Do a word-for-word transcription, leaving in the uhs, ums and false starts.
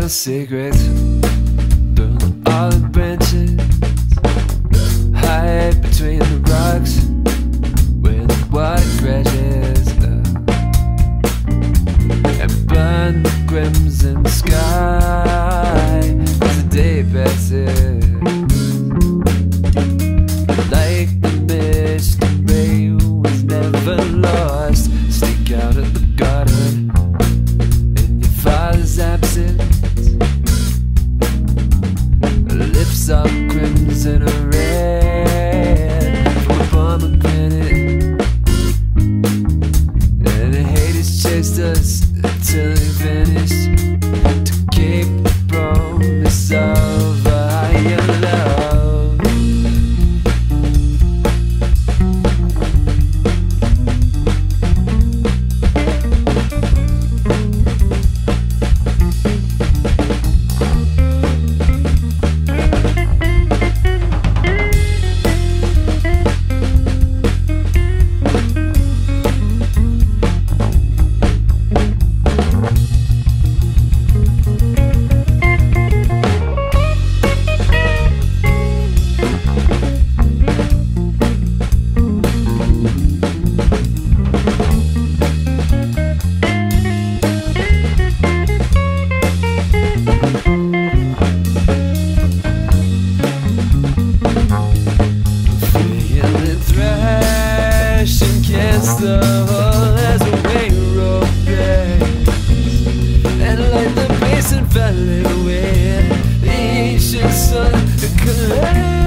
little secrets through all the branches, hide between the rocks where the water crashes and burn the crimson sky as the day passes. Like the mist, the rain was never lost. Sneak out of the garden in your father's absence. Lips are crimson or red from a pomegranate, and the Hades chased us till they vanished to keep the promise of a higher love. The hole as the railroad breaks, and like the basin fell away, the ancient sun collapsed.